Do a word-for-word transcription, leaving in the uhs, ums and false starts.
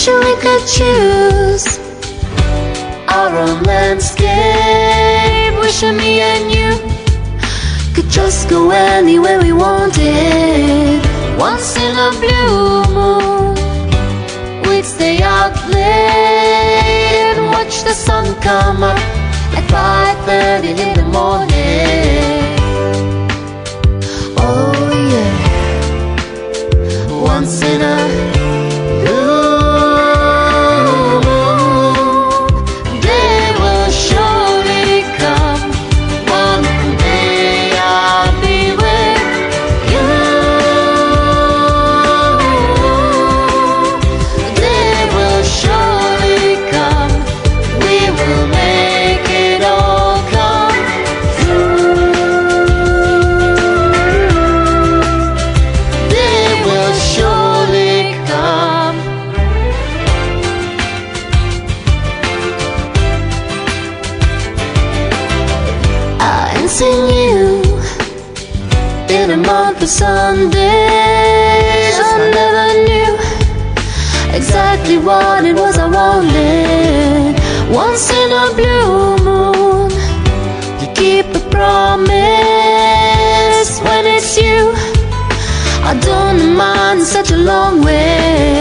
wish we could choose our own landscape. Wishing me and you could just go anywhere we wanted. Once in a blue moon, we'd stay out late and watch the sun come up at five thirty in the morning. Oh yeah, once in a blue moon, they will surely come. One day I'll be with you. They will surely come. We will make it all come true. They will surely come. I ain't seen you in a month of Sundays. I never knew exactly what it was I wanted. Once in a blue moon, you keep a promise. When it's you, I don't mind such a long way.